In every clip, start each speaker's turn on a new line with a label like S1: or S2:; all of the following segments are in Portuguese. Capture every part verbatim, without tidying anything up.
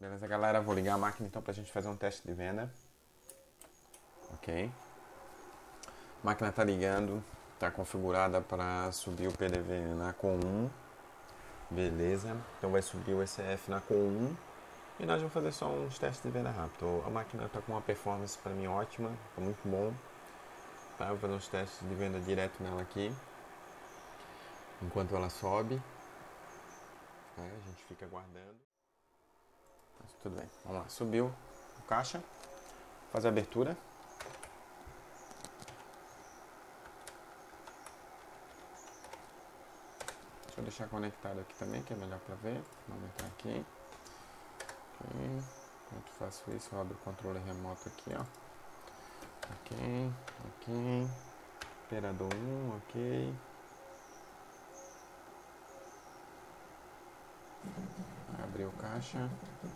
S1: Beleza, galera? Vou ligar a máquina então pra gente fazer um teste de venda. Ok. A máquina tá ligando, tá configurada para subir o P D V na com um. Beleza. Então vai subir o E C F na com um. E nós vamos fazer só uns testes de venda rápido. A máquina tá com uma performance para mim ótima, tá muito bom. Tá? Vou fazer uns testes de venda direto nela aqui. Enquanto ela sobe. É, a gente fica aguardando. Mas tudo bem, vamos lá. Subiu o caixa. Fazer a abertura. Deixa eu deixar conectado aqui também, que é melhor para ver. Vamos entrar aqui. Ok. Enquanto faço isso, eu abro o controle remoto aqui, ó. Ok, ok. Operador um, ok. Abriu o caixa.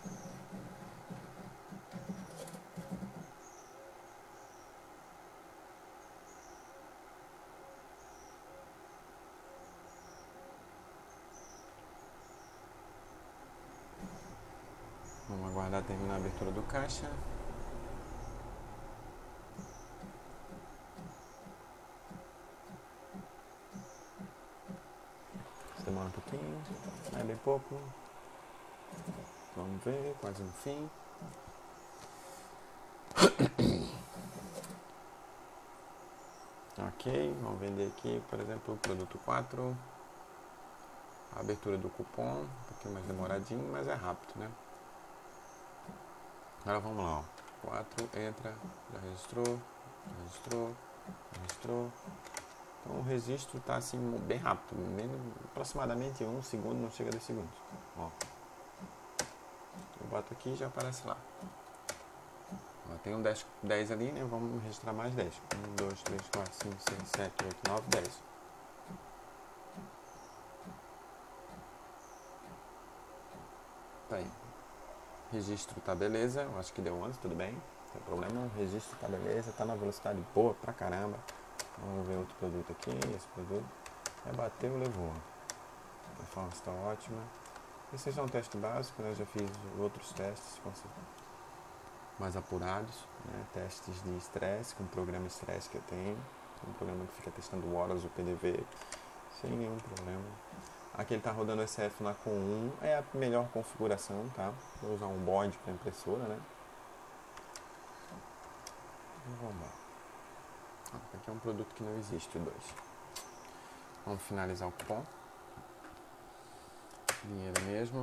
S1: Vamos aguardar terminar a abertura do caixa. Demora um pouquinho, é bem pouco. Vamos ver, quase no fim. Ok, vamos vender aqui, por exemplo, o produto quatro. A abertura do cupom, um pouquinho mais demoradinho, mas é rápido, né? Agora vamos lá, ó. quatro, entra, já registrou, já registrou, já registrou. Então o registro está assim bem rápido, menos, aproximadamente um segundo, não chega a dois segundos. Ó. Eu boto aqui e já aparece lá. Ó, tem um dez, dez ali, né? Vamos registrar mais dez. um, dois, três, quatro, cinco, seis, sete, oito, nove, dez. Tá aí. Registro tá beleza, eu acho que deu antes, tudo bem. Não tem problema, o registro tá beleza, tá na velocidade boa pra caramba. Vamos ver outro produto aqui, esse produto. É, bateu, levou. A performance está ótima. Esse é um teste básico, né? Eu já fiz outros testes mais apurados, né? Testes de estresse, com o programa estresse que eu tenho. Um programa que fica testando horas o P D V sem nenhum problema. Aqui ele está rodando E C F na com um, é a melhor configuração, tá? Vou usar um board para impressora, né? Vamos lá. Ah, aqui é um produto que não existe, o dois. Vamos finalizar o cupom. Dinheiro mesmo.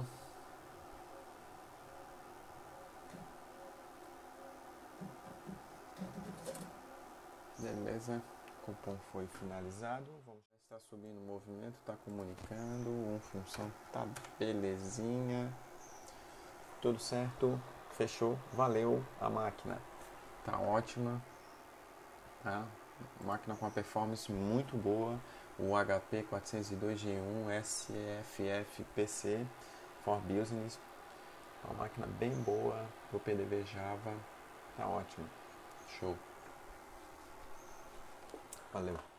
S1: Beleza. O cupom foi finalizado. Vamos estar subindo o movimento, está comunicando. Um função tá belezinha. Tudo certo. Fechou. Valeu a máquina. Tá ótima. Tá? Máquina com uma performance muito boa. O H P quatrocentos e dois G um S F F P C for Business. Uma máquina bem boa pro P D V Java. Tá ótimo. Show. Valeu.